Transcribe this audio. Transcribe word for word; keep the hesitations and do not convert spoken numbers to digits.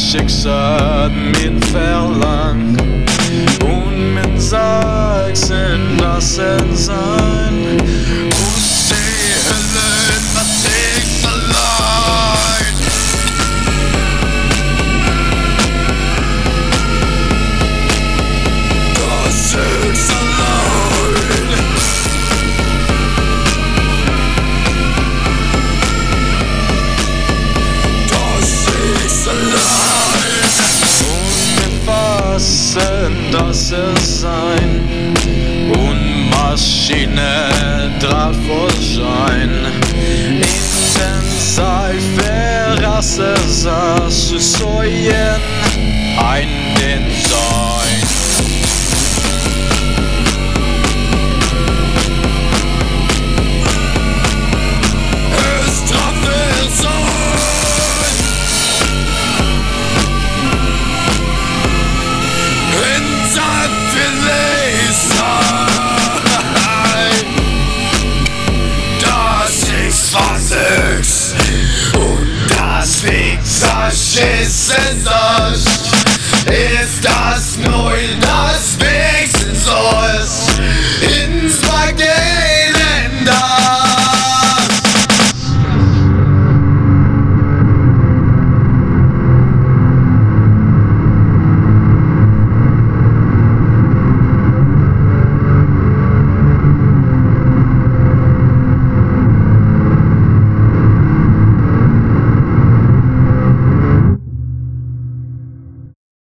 Schicksal min verlangt und min sagt sind das en sein und sie hüllen was ich allein das ist allein das ist allein und mit fassen das es sein und Maschine drauf sein in den Seife rasse saß zu säuen ein den sein es traffe sein in Seife Six und das Fixer Schissen ist das nur